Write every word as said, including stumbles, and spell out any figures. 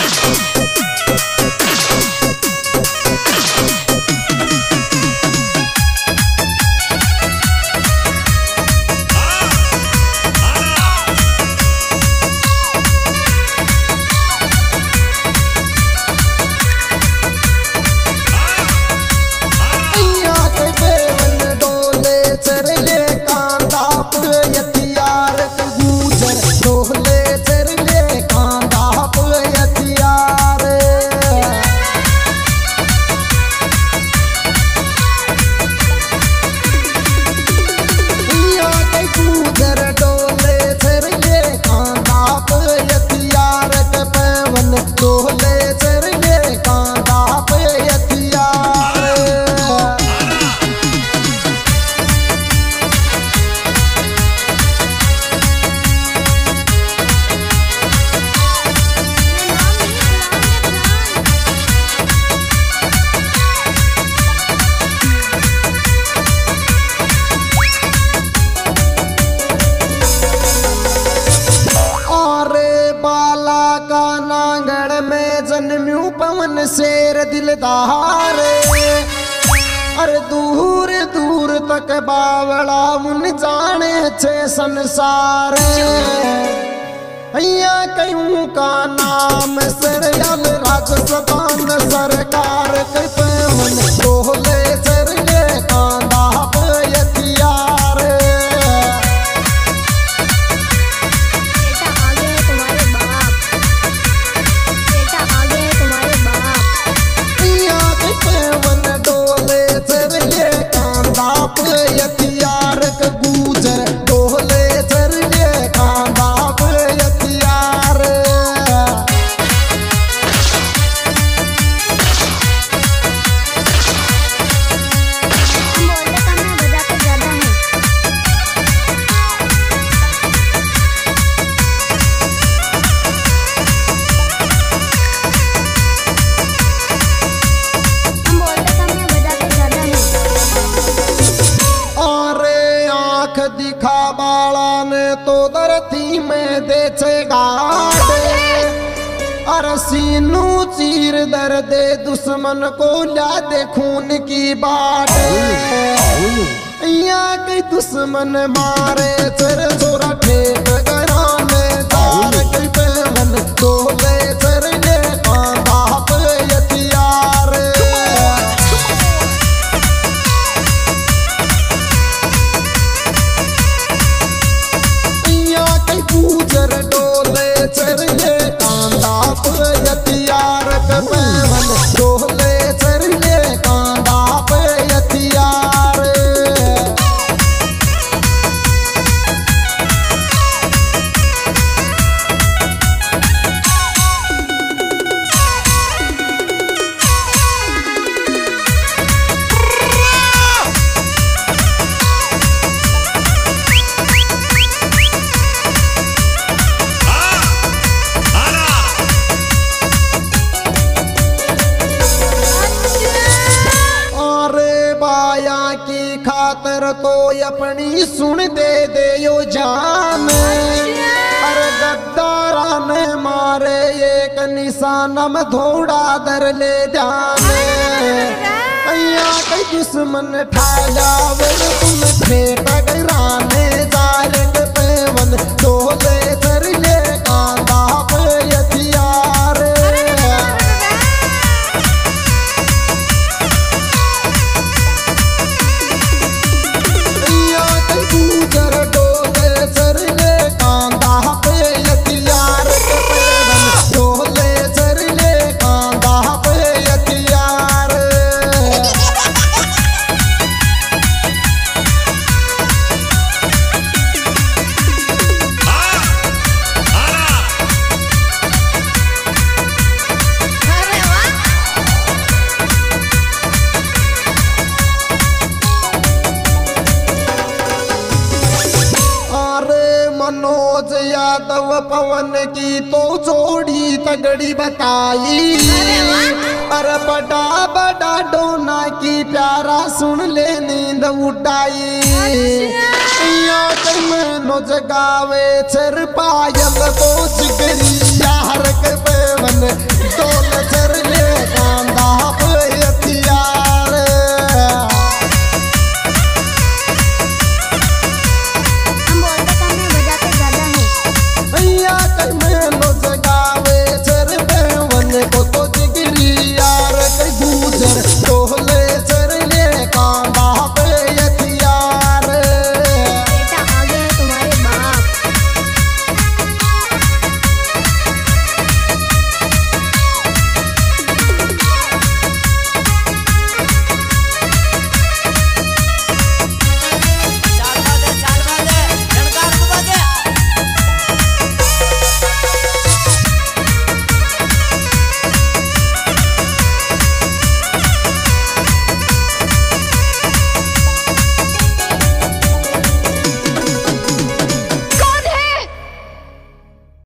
पवन शेर दिलदार अरे दूर दूर तक बावड़ा मुन जाने छे संसार अया कयूं का नाम सरयल राजस्थान सरकार के पवन डोले चरले कांदा पयतियार दिखा बाला ने तो धरती में दे छे गाड़े अरे सीनू चीर दर दे दुश्मन को ला दे खून की बाट यहाँ के दुश्मन मारे चर छोरा ठेठ घराने तार के पवन डोले चरले कांदा पयतियार गुजर डोले चरले कांदा पयतियार पवन डोले चरले कांदा पयतियार की खातर तो अपनी सुन दे दे यो जान अरे गद्दारा ने मारे एक निशानम थोड़ा दर ले जाने अया कई दुश्मन ठाया वे तुम फेट गराने जारंग पेवन डोले चरले कांदा पयतियार गुजर डोले चरले कांदा पयतियार पवन डोले चरले कांदा पयतियार मनोज यादव पवन की तो जोड़ी तगड़ी बताई अरे बड़ा बड़ा डोना की प्यारा सुन ले नींद उठाई मनोज गावे चर पायल को जिगरी